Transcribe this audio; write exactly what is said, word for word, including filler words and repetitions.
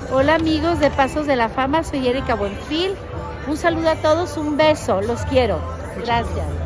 Hola amigos de Pasos de la Fama, soy Erika Buenfil. Un saludo a todos, un beso, los quiero. Gracias.